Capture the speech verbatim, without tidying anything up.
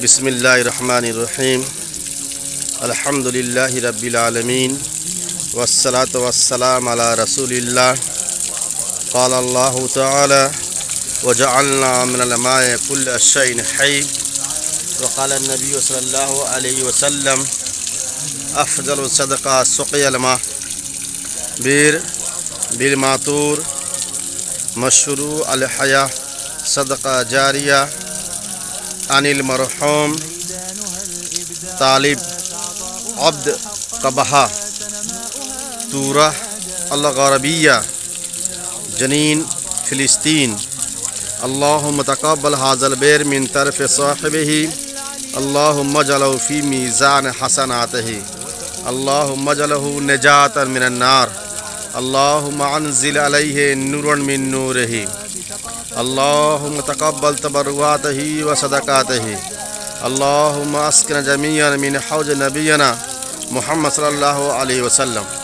बिस्मिल्लाहिर्रहमानिर्रहीम अल्हम्दुलिल्लाहि रब्बिल आलमीन वस्सलातु वस्सलाम अला रसूलिल्लाह क़ाल अल्लाहु तआला वजअलना मिनल माइ कुल्ल शैइन हय्य वक़ाल नबी सल्लल्लाहु अलैहि वसल्लम अफ़ज़लु सदक़ा सुक़ियल मा बीर बिल मातूर मशरू अल हया सदक़ा जारिया अनिल मरहूम तालिब अब्द कबहा तूरा अल गरबिया जनीन फ़िलिस्तीन अल्लाहुम्मा तक़ब्बल हाज़ल बैर मिन तरफ़ साहिबिही अल्लाहुम्मा जअलहु फ़ी मीज़ान हसनातिही अल्लाहुम्मा जअलहु निजातन मिनन नार अल्लाहुम्मा अनज़िल अलैहि नूरन मिन नूरिही अल्लाहुम्मा तक़ब्बल तबर्रुआतिही व सदक़ातिही अल्लाहुम्मा अस्किन जमीअन मिन हौज़ नबिय्यना मुहम्मद सल्लल्लाहु अलैहि वसल्लम।